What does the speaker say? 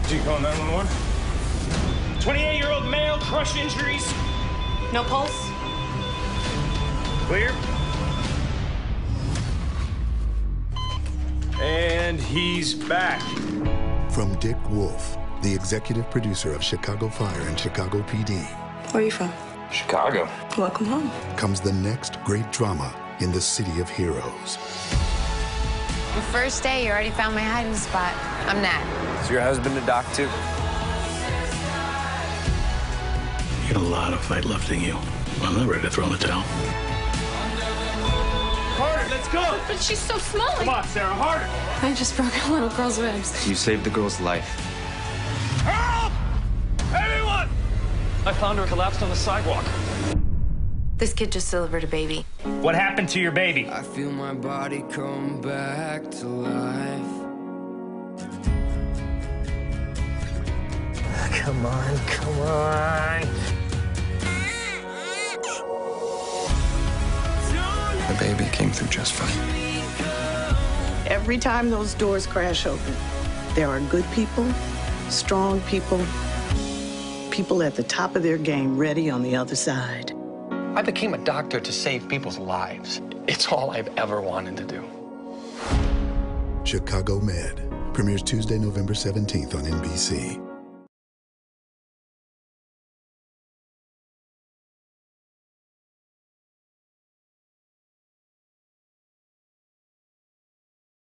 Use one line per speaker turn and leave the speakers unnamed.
Do you call 911? 28-year-old male, crush injuries.
No pulse?
Clear. And he's back.
From Dick Wolf, the executive producer of Chicago Fire and Chicago PD.
Where are you from?
Chicago.
Welcome home.
Comes the next great drama in the city of heroes.
The first day, you already found my hiding spot. I'm Nat.
Is your husband a doc, too?
You got a lot of fight left in you. I'm not ready to throw in the towel.
Harder, let's go!
But she's so small.
Come on, Sarah, harder!
I just broke a little girl's ribs.
You saved the girl's life.
Help! Anyone!
I found her collapsed on the sidewalk.
This kid just delivered a baby.
What happened to your baby?
I feel my body come back to life.
Come on, come on.
The baby came through just fine.
Every time those doors crash open, there are good people, strong people, people at the top of their game ready on the other side.
I became a doctor to save people's lives. It's all I've ever wanted to do.
Chicago Med premieres Tuesday, November 17th on NBC.